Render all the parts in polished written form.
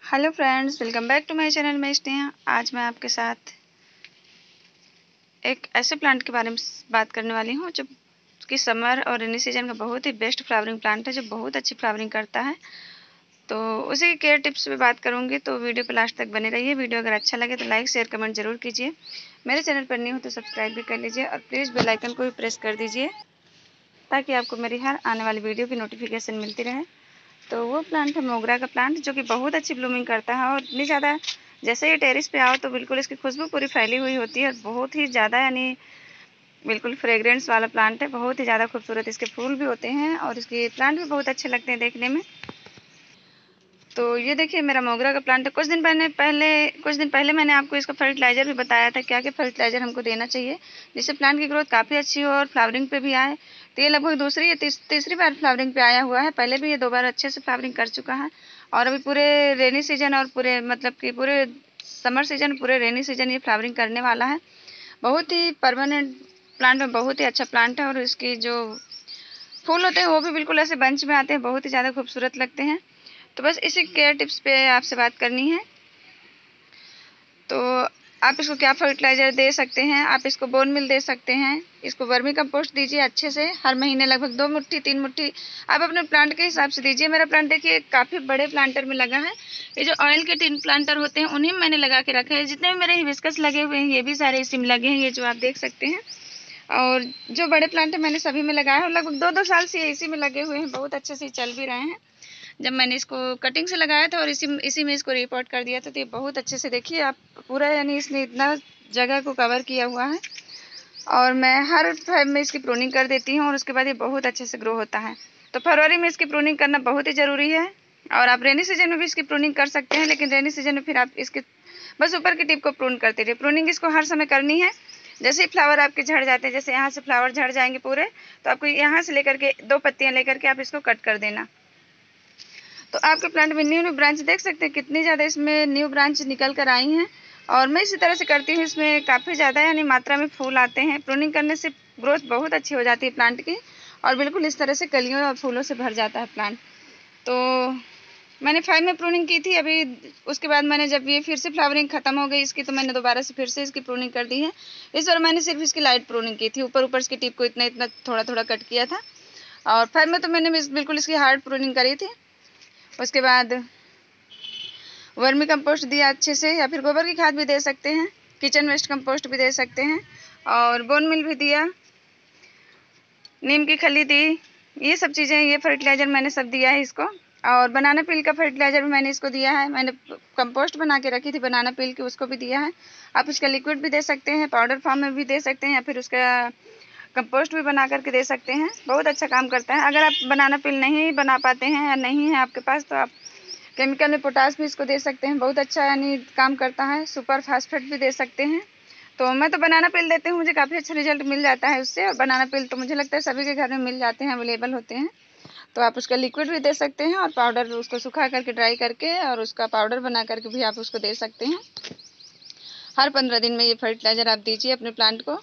Hello friends, welcome back to my channel. मैं स्नेहा। आज मैं आपके साथ एक ऐसे प्लांट के बारे में बात करने वाली हूँ जो कि समर और रेनी सीजन का बहुत ही बेस्ट फ्लावरिंग प्लांट है, जो बहुत अच्छी फ्लावरिंग करता है। तो उसी की केयर टिप्स पे बात करूँगी, तो वीडियो पे लास्ट तक बने रहिए। वीडियो अगर अच्छा लगे तो लाइक शेयर कमेंट जरूर कीजिए। मेरे चैनल पर न्यू हो तो सब्सक्राइब भी कर लीजिए और प्लीज़ बेल आइकन को भी प्रेस कर दीजिए ताकि आपको मेरी हर आने वाली वीडियो की नोटिफिकेशन मिलती रहे। तो वो प्लांट है मोगरा का प्लांट, जो कि बहुत अच्छी ब्लूमिंग करता है और इतनी ज़्यादा, जैसे ये टेरिस पे आओ तो बिल्कुल इसकी खुशबू पूरी फैली हुई होती है। बहुत ही ज़्यादा यानी बिल्कुल फ्रेग्रेंस वाला प्लांट है। बहुत ही ज़्यादा खूबसूरत इसके फूल भी होते हैं और इसके प्लांट भी बहुत अच्छे लगते हैं देखने में। तो ये देखिए मेरा मोगरा का प्लांट है। कुछ दिन पहले मैंने आपको इसका फर्टिलाइज़र भी बताया था, क्या क्या फर्टिलाइज़र हमको देना चाहिए जिससे प्लांट की ग्रोथ काफ़ी अच्छी हो और फ्लावरिंग पे भी आए। तो ये लगभग दूसरी या तीसरी बार फ्लावरिंग पे आया हुआ है। पहले भी ये 2 बार अच्छे से फ्लावरिंग कर चुका है और अभी पूरे रेनी सीजन और पूरे मतलब कि पूरे समर सीजन, पूरे रेनी सीजन ये फ्लावरिंग करने वाला है। बहुत ही परमानेंट प्लांट में बहुत ही अच्छा प्लांट है और इसकी जो फूल होते हैं वो भी बिल्कुल ऐसे बंच में आते हैं, बहुत ही ज़्यादा खूबसूरत लगते हैं। तो बस इसी केयर टिप्स पे आपसे बात करनी है। तो आप इसको क्या फर्टिलाइज़र दे सकते हैं, आप इसको बोन मिल दे सकते हैं, इसको वर्मी कंपोस्ट दीजिए अच्छे से। हर महीने लगभग 2 मुट्ठी 3 मुट्ठी आप अपने प्लांट के हिसाब से दीजिए। मेरा प्लांट देखिए काफ़ी बड़े प्लांटर में लगा है। ये जो ऑयल के टिन प्लांटर होते हैं उन्हीं में मैंने लगा के रखा है। जितने भी मेरे हिबिस्कस लगे हुए हैं ये भी सारे इसी में लगे हैं, ये जो आप देख सकते हैं। और जो बड़े प्लांट है मैंने सभी में लगाया है और लगभग 2-2 साल से इसी में लगे हुए हैं। बहुत अच्छे से चल भी रहे हैं। जब मैंने इसको कटिंग से लगाया था और इसी में इसको रिपोर्ट कर दिया था, तो ये बहुत अच्छे से देखिए आप पूरा, यानी इसने इतना जगह को कवर किया हुआ है। और मैं हर टाइम में इसकी प्रूनिंग कर देती हूँ और उसके बाद ये बहुत अच्छे से ग्रो होता है। तो फरवरी में इसकी प्रूनिंग करना बहुत ही ज़रूरी है। और आप रेनी सीजन में भी इसकी प्रूनिंग कर सकते हैं, लेकिन रेनी सीजन में फिर आप इसके बस ऊपर की टिप को प्रून करते रहिए। प्रूनिंग इसको हर समय करनी है। जैसे ही फ्लावर आपके झड़ जाते हैं, जैसे यहाँ से फ्लावर झड़ जाएंगे पूरे, तो आपको यहाँ से लेकर के 2 पत्तियाँ लेकर के आप इसको कट कर देना। तो आपके प्लांट में न्यू ब्रांच देख सकते हैं, कितनी ज़्यादा इसमें न्यू ब्रांच निकल कर आई हैं। और मैं इसी तरह से करती हूँ, इसमें काफ़ी ज़्यादा यानी मात्रा में फूल आते हैं। प्रूनिंग करने से ग्रोथ बहुत अच्छी हो जाती है प्लांट की और बिल्कुल इस तरह से कलियों और फूलों से भर जाता है प्लांट। तो मैंने 5 में प्रूनिंग की थी अभी। उसके बाद मैंने जब ये फिर से फ्लावरिंग ख़त्म हो गई इसकी, तो मैंने दोबारा से फिर से इसकी प्रूनिंग कर दी है। इस बार मैंने सिर्फ इसकी लाइट प्रूनिंग की थी, ऊपर ऊपर इसकी टिप को इतना इतना थोड़ा थोड़ा कट किया था। और 5 में तो मैंने बिल्कुल इसकी हार्ड प्रूनिंग करी थी। उसके बाद वर्मी कंपोस्ट दिया अच्छे से, या फिर गोबर की खाद भी दे सकते हैं, किचन वेस्ट कंपोस्ट भी दे सकते हैं, और बोन मिल भी दिया, नीम की खली दी। ये सब चीज़ें, ये फर्टिलाइज़र मैंने सब दिया है इसको। और बनाना पील का फर्टिलाइज़र भी मैंने इसको दिया है। मैंने कंपोस्ट बना के रखी थी बनाना पील की, उसको भी दिया है। आप उसका लिक्विड भी दे सकते हैं, पाउडर फॉर्म में भी दे सकते हैं, या फिर उसका कंपोस्ट भी बना करके दे सकते हैं। बहुत अच्छा काम करता है। अगर आप बनाना पील नहीं बना पाते हैं या नहीं है आपके पास, तो आप केमिकल में पोटास भी इसको दे सकते हैं, बहुत अच्छा यानी काम करता है। सुपर फास्फेट भी दे सकते हैं। तो मैं तो बनाना पील देती हूँ, मुझे काफ़ी अच्छा रिजल्ट मिल जाता है उससे। और बनाना पील तो मुझे लगता है सभी के घर में मिल जाते हैं, अवेलेबल होते हैं। तो आप उसका लिक्विड भी दे सकते हैं और पाउडर उसको सुखा करके ड्राई करके और उसका पाउडर बना करके भी आप उसको दे सकते हैं। हर 15 दिन में ये फर्टिलाइज़र आप दीजिए अपने प्लांट को।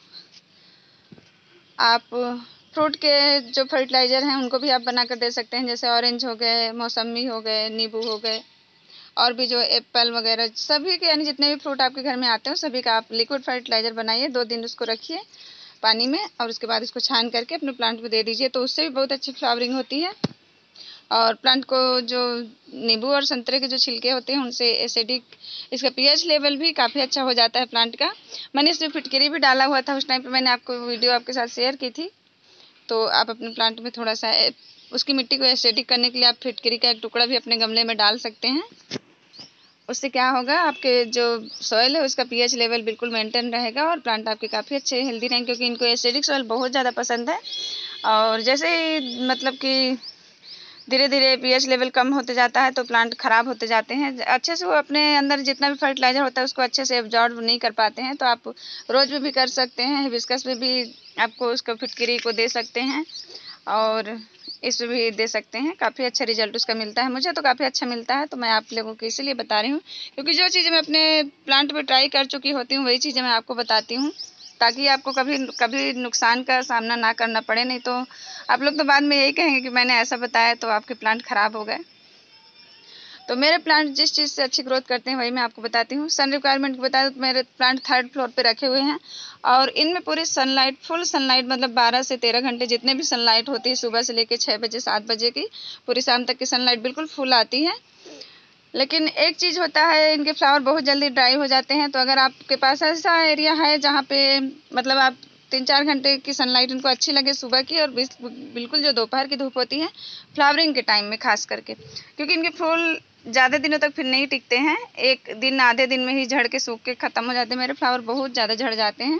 आप फ्रूट के जो फर्टिलाइज़र हैं उनको भी आप बनाकर दे सकते हैं, जैसे ऑरेंज हो गए, मौसम्बी हो गए, नींबू हो गए, और भी जो एप्पल वगैरह सभी के, यानी जितने भी फ्रूट आपके घर में आते हो सभी का आप लिक्विड फर्टिलाइज़र बनाइए। 2 दिन उसको रखिए पानी में और उसके बाद उसको छान करके अपने प्लांट को दे दीजिए, तो उससे भी बहुत अच्छी फ्लावरिंग होती है। और प्लांट को जो नींबू और संतरे के जो छिलके होते हैं उनसे एसिडिक, इसका पीएच लेवल भी काफ़ी अच्छा हो जाता है प्लांट का। मैंने इसमें फिटकरी भी डाला हुआ था, उस टाइम पे मैंने आपको वीडियो आपके साथ शेयर की थी। तो आप अपने प्लांट में थोड़ा सा उसकी मिट्टी को एसिडिक करने के लिए आप फिटकरी का एक टुकड़ा भी अपने गमले में डाल सकते हैं। उससे क्या होगा, आपके जो सॉइल है उसका पीएच लेवल बिल्कुल मेंटेन रहेगा और प्लांट आपके काफ़ी अच्छे हेल्दी रहेंगे, क्योंकि इनको एसिडिक सॉइल बहुत ज़्यादा पसंद है। और जैसे ही मतलब कि धीरे धीरे पीएच लेवल कम होते जाता है तो प्लांट ख़राब होते जाते हैं। अच्छे से वो अपने अंदर जितना भी फर्टिलाइज़र होता है उसको अच्छे से एब्जॉर्ब नहीं कर पाते हैं। तो आप रोज़ में भी कर सकते हैं, हिबिस्कस में भी आपको उसको फिटकरी को दे सकते हैं और इसमें भी दे सकते हैं। काफ़ी अच्छा रिजल्ट उसका मिलता है, मुझे तो काफ़ी अच्छा मिलता है। तो मैं आप लोगों को इसीलिए बता रही हूँ, क्योंकि जो चीज़ें मैं अपने प्लांट पर ट्राई कर चुकी होती हूँ वही चीज़ें मैं आपको बताती हूँ, ताकि आपको कभी कभी नुकसान का सामना ना करना पड़े। नहीं तो आप लोग तो बाद में यही कहेंगे कि मैंने ऐसा बताया तो आपके प्लांट ख़राब हो गए। तो मेरे प्लांट जिस चीज़ से अच्छी ग्रोथ करते हैं वही मैं आपको बताती हूँ। सन रिक्वायरमेंट को बता दूँ तो मेरे प्लांट 3rd फ्लोर पे रखे हुए हैं और इनमें पूरी सनलाइट, फुल सनलाइट, मतलब 12 से 13 घंटे जितने भी सनलाइट होती है, सुबह से लेकर 6 बजे 7 बजे की पूरी शाम तक की सनलाइट बिल्कुल फुल आती है। लेकिन एक चीज़ होता है, इनके फ्लावर बहुत जल्दी ड्राई हो जाते हैं। तो अगर आपके पास ऐसा एरिया है जहाँ पे मतलब आप 3-4 घंटे की सनलाइट इनको अच्छी लगे सुबह की, और बिल्कुल जो दोपहर की धूप होती है फ्लावरिंग के टाइम में खास करके, क्योंकि इनके फूल ज़्यादा दिनों तक फिर नहीं टिकते हैं, एक दिन आधे दिन में ही झड़ के सूख के ख़त्म हो जाते हैं। मेरे फ्लावर बहुत ज़्यादा झड़ जाते हैं।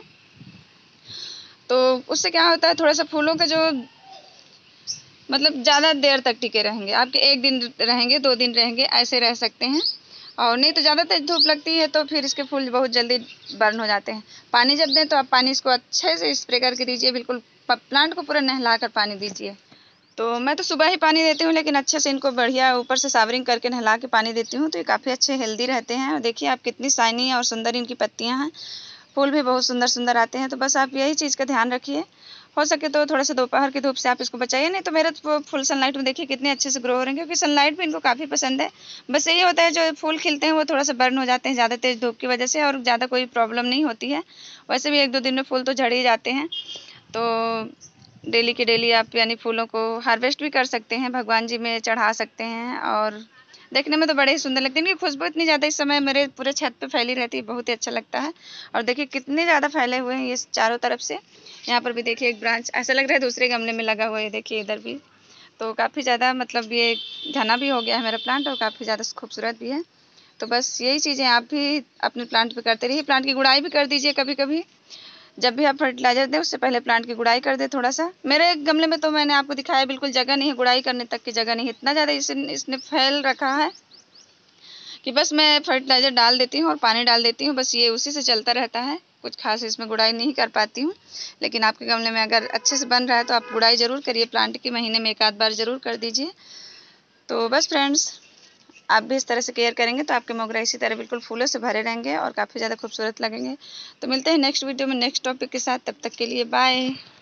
तो उससे क्या होता है, थोड़ा सा फूलों का जो मतलब ज़्यादा देर तक टिके रहेंगे, आपके 1 दिन रहेंगे, 2 दिन रहेंगे, ऐसे रह सकते हैं। और नहीं तो ज़्यादा तेज धूप लगती है तो फिर इसके फूल बहुत जल्दी बर्न हो जाते हैं। पानी जब दें तो आप पानी इसको अच्छे से स्प्रे करके दीजिए, बिल्कुल प्लांट को पूरा नहला कर पानी दीजिए। तो मैं तो सुबह ही पानी देती हूँ, लेकिन अच्छे से इनको बढ़िया ऊपर से सावरिंग करके नहला के पानी देती हूँ, तो ये काफ़ी अच्छे हेल्दी रहते हैं। और देखिए आप कितनी शाइनी और सुंदर इनकी पत्तियाँ हैं, फूल भी बहुत सुंदर सुंदर आते हैं। तो बस आप यही चीज़ का ध्यान रखिए, हो सके तो थोड़ा सा दोपहर की धूप से आप इसको बचाइए, नहीं तो मेरे तो फुल सनलाइट में देखिए कितने अच्छे से ग्रो हो रहे हैं, क्योंकि सनलाइट भी इनको काफ़ी पसंद है। बस यही होता है जो फूल खिलते हैं वो थोड़ा सा बर्न हो जाते हैं ज़्यादा तेज़ धूप की वजह से, और ज़्यादा कोई प्रॉब्लम नहीं होती है। वैसे भी 1-2 दिन में फूल तो झड़ ही जाते हैं। तो डेली के डेली आप यानी फूलों को हार्वेस्ट भी कर सकते हैं, भगवान जी में चढ़ा सकते हैं, और देखने में तो बड़े ही सुंदर लगते हैं। इनकी खुशबू इतनी ज़्यादा इस समय मेरे पूरे छत पे फैली रहती है, बहुत ही अच्छा लगता है। और देखिए कितने ज़्यादा फैले हुए हैं ये चारों तरफ से। यहाँ पर भी देखिए एक ब्रांच ऐसा लग रहा है दूसरे गमले में लगा हुआ है, देखिए इधर भी। तो काफ़ी ज़्यादा मतलब ये घना भी हो गया है मेरा प्लांट, और काफ़ी ज़्यादा खूबसूरत भी है। तो बस यही चीज़ें आप भी अपने प्लांट पे करते रहिए। प्लांट की गुड़ाई भी कर दीजिए कभी कभी, जब भी आप फर्टिलाइजर दें उससे पहले प्लांट की गुड़ाई कर दें थोड़ा सा। मेरे गमले में तो मैंने आपको दिखाया बिल्कुल जगह नहीं है, गुड़ाई करने तक की जगह नहीं है, इतना ज़्यादा इसने फैल रखा है कि बस मैं फर्टिलाइज़र डाल देती हूँ और पानी डाल देती हूँ, बस ये उसी से चलता रहता है। कुछ खास इसमें गुड़ाई नहीं कर पाती हूँ। लेकिन आपके गमले में अगर अच्छे से बन रहा है तो आप गुड़ाई ज़रूर करिए, प्लांट की महीने में 1 आध बार ज़रूर कर दीजिए। तो बस फ्रेंड्स, आप भी इस तरह से केयर करेंगे तो आपके मोगरा इसी तरह बिल्कुल फूलों से भरे रहेंगे और काफ़ी ज़्यादा खूबसूरत लगेंगे। तो मिलते हैं नेक्स्ट वीडियो में नेक्स्ट टॉपिक के साथ, तब तक के लिए बाय।